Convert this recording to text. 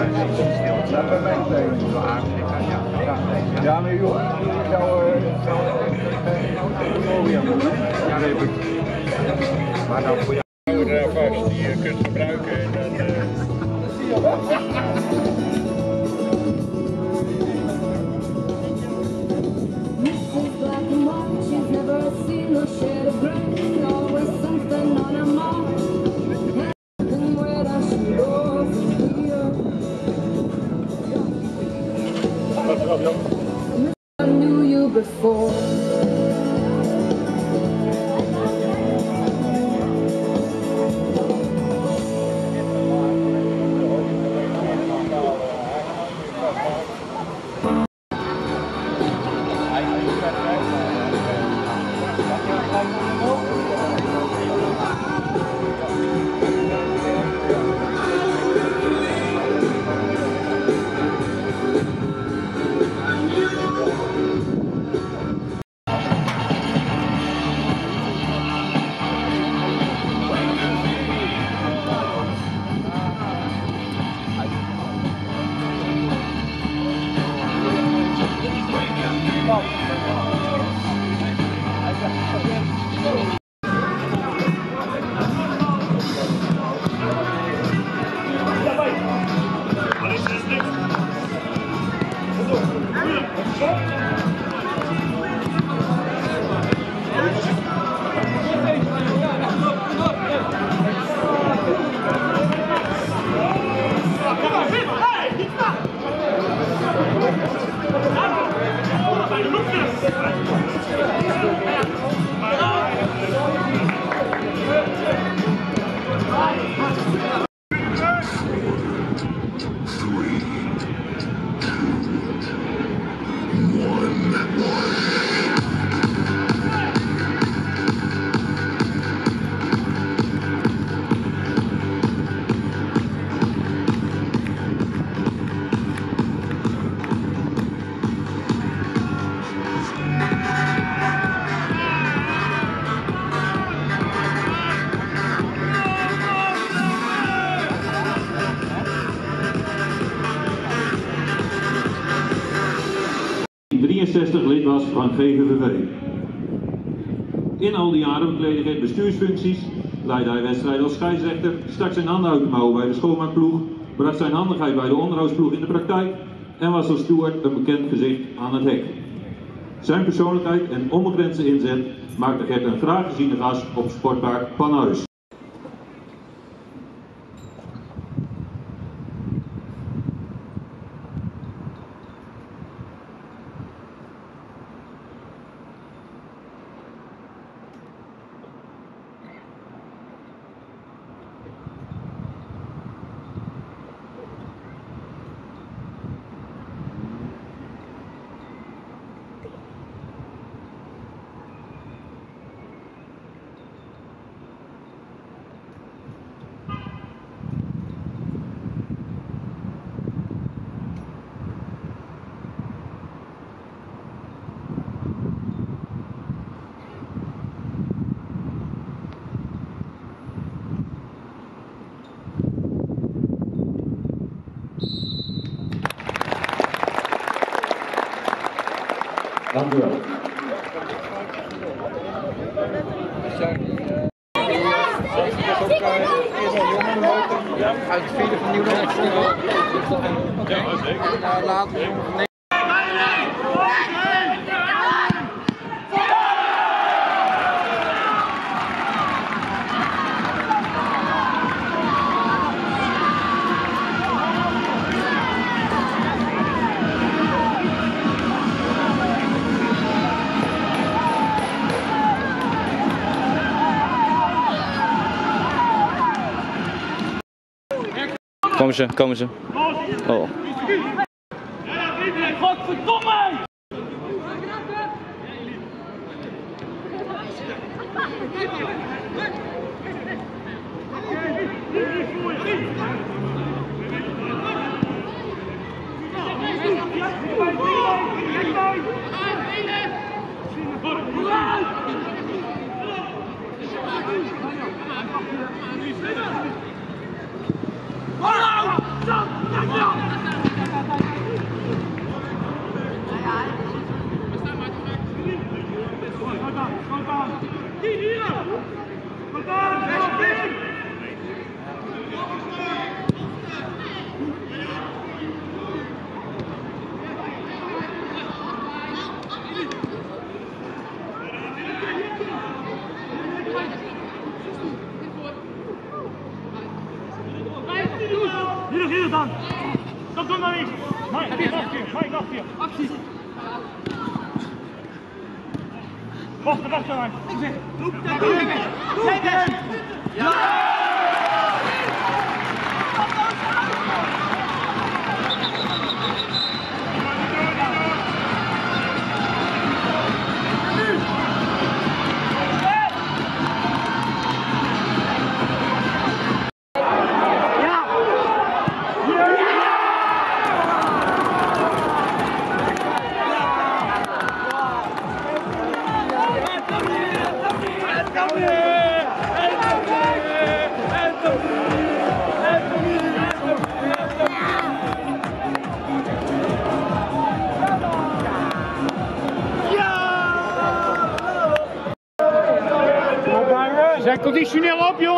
Ja, maar joh, maar dan voor jou vast die je kunt gebruiken en I knew you before. Lid was van GVVV. In al die jaren bekleedde hij bestuursfuncties, leidde hij wedstrijden als scheidsrechter, stak zijn handen uit de mouwen bij de schoonmaakploeg, bracht zijn handigheid bij de onderhoudsploeg in de praktijk en was als steward een bekend gezicht aan het hek. Zijn persoonlijkheid en onbegrensde inzet maakte Gert een graag geziene gast op Sportpark Panhuis. Dank u wel. Uit het vierde van Nieuwland. Ja, zeker. Later. Komen ze. Oh. Godverdomme! Hallo! Hier dan! Dat doe nou niet! Mike, wacht hier! Actie! Wacht maar! Ik zeg, roep het! Ja! Zijn conditioneel op, joh!